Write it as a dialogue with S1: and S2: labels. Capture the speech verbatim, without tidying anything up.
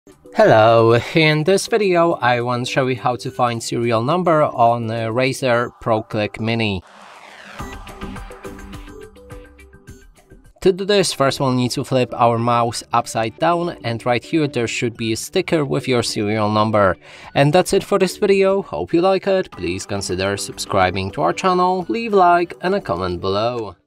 S1: Hello, in this video I want to show you how to find serial number on a Razer Pro Click Mini. To do this, first we'll need to flip our mouse upside down, and right here there should be a sticker with your serial number. And that's it for this video. Hope you like it. Please consider subscribing to our channel, leave a like and a comment below.